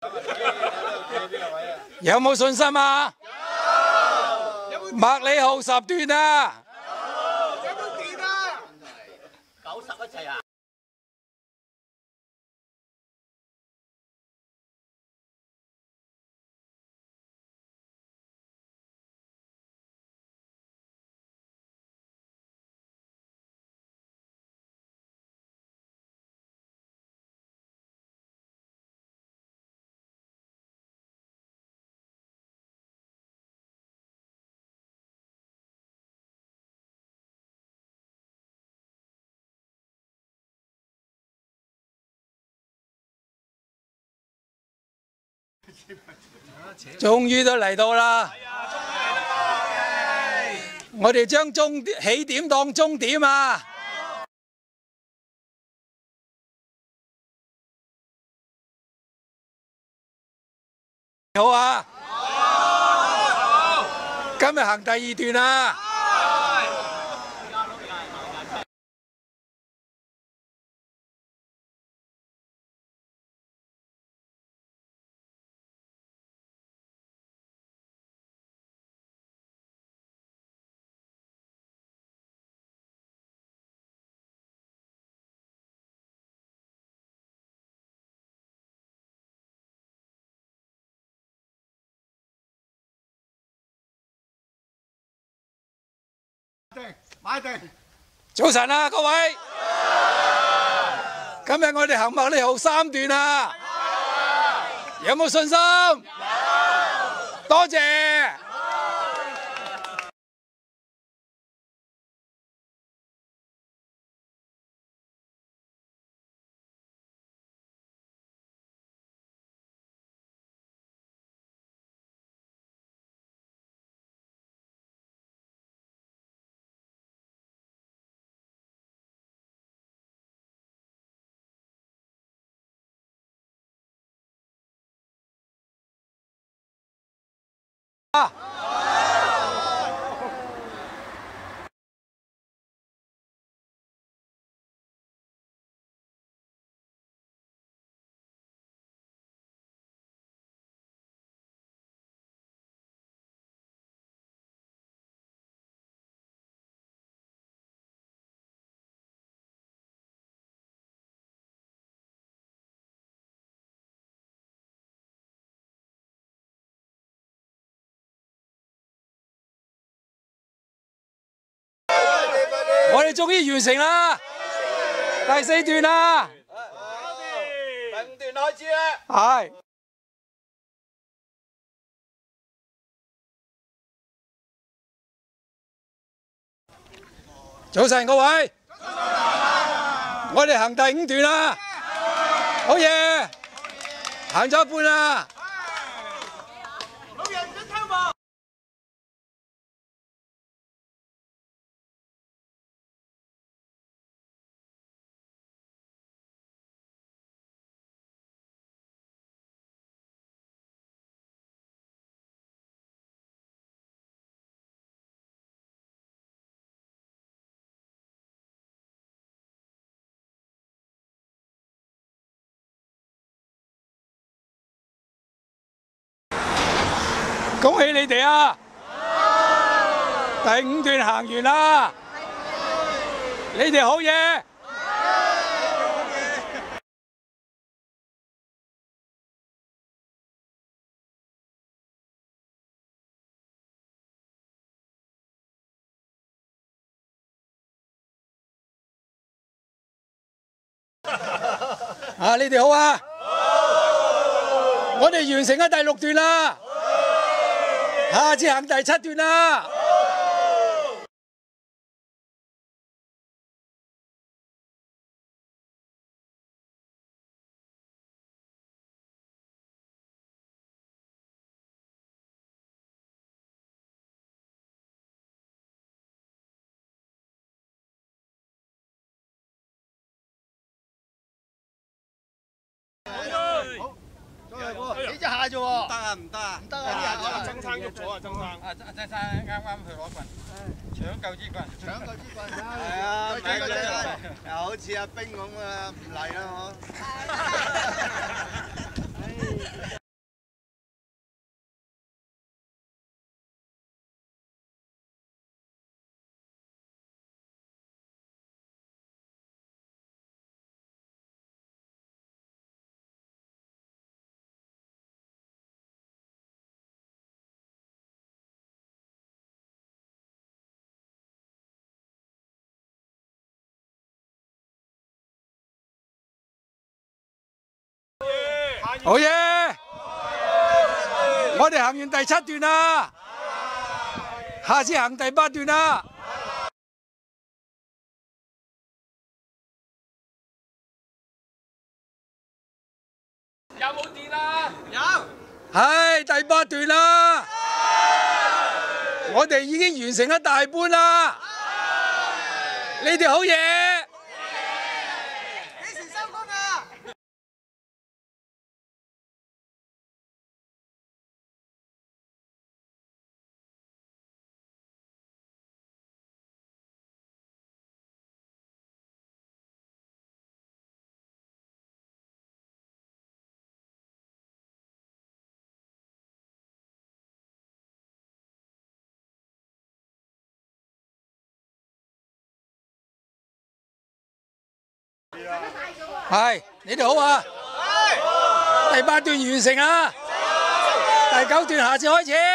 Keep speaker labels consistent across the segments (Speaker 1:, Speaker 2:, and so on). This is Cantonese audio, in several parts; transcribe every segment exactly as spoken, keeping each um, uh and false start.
Speaker 1: 有冇信心啊？有。麥理浩十段啊！
Speaker 2: 有冇電啊？
Speaker 3: 九十一齊啊！
Speaker 1: 終於都嚟到啦！我哋將終起點當終點啊！好啊！今日行第二段啊！
Speaker 2: 買定。
Speaker 1: 早晨啊，各位！今日我哋行麥理浩三段啊！有冇信心？有。多謝。啊！我哋終於完成啦，第四段啦，
Speaker 2: 第五段開始啦。
Speaker 1: 係。早晨各位，我哋行第五段啦，好嘢，行咗一半啦。
Speaker 2: 老人唔准偷望。
Speaker 1: 恭喜你哋啊！第五段行完啦，你哋好嘢！啊，你哋好啊！我哋完成咗第六段啦。下次行第七段啦！
Speaker 2: 幾隻蟹啫喎？唔
Speaker 3: 得啊，唔得啊，
Speaker 2: 唔得啊！
Speaker 4: 曾生喐咗啊，曾生。
Speaker 3: 啊，曾生啱啱去攞棍，搶救支棍。
Speaker 2: 搶救支棍。
Speaker 3: 係啊，
Speaker 2: 再搶救支棍。
Speaker 3: 又好似阿冰咁啊，唔嚟啦，嗬。
Speaker 1: 好嘢！我哋行完第七段啦，下次行第八段啦。
Speaker 4: 有冇電啊？
Speaker 2: 有。
Speaker 1: 係第八段啦，我哋已經完成咗大半啦。你哋好嘢！ 係，你哋好啊！第八段完成啦，第九段下次開始。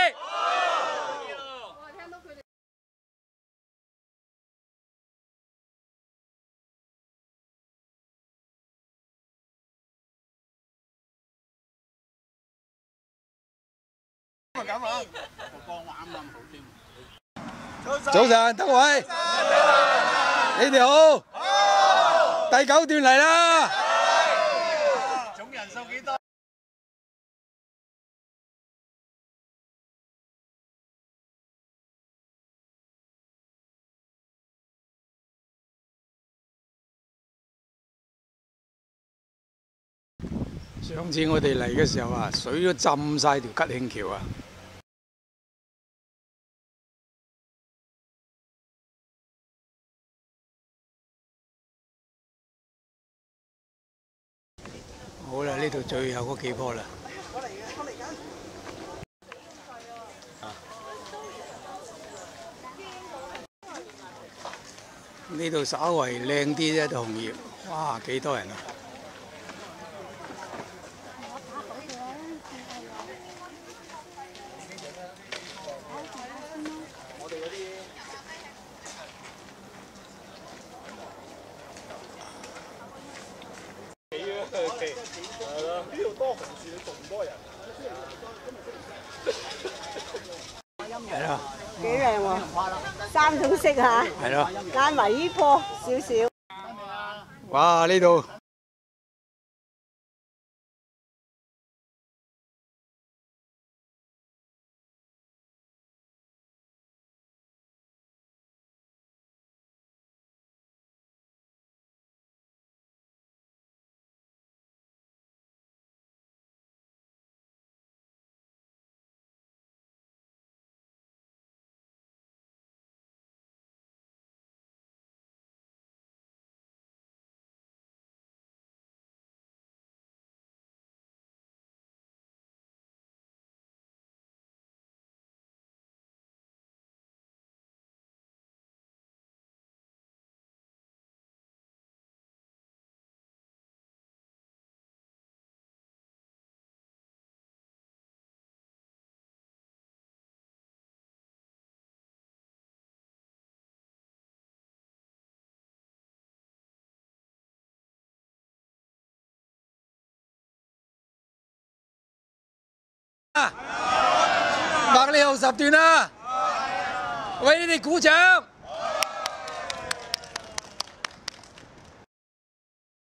Speaker 1: 早晨，德偉，你哋好。 第九段嚟啦！
Speaker 2: 總人數幾多？
Speaker 1: 上次我哋嚟嘅時候啊，水都浸晒條吉慶橋啊！ 好啦，呢度最後嗰幾棵啦。呢度稍為靚啲啫，紅葉。哇，幾多人啊！
Speaker 2: 呢度多紅樹，你仲唔多人？
Speaker 1: 係咯，
Speaker 5: 幾靚喎，三種色嚇，
Speaker 1: 係咯，
Speaker 5: 加埋呢棵少少。
Speaker 1: 哇！呢度百里後十段啦，為你哋鼓掌！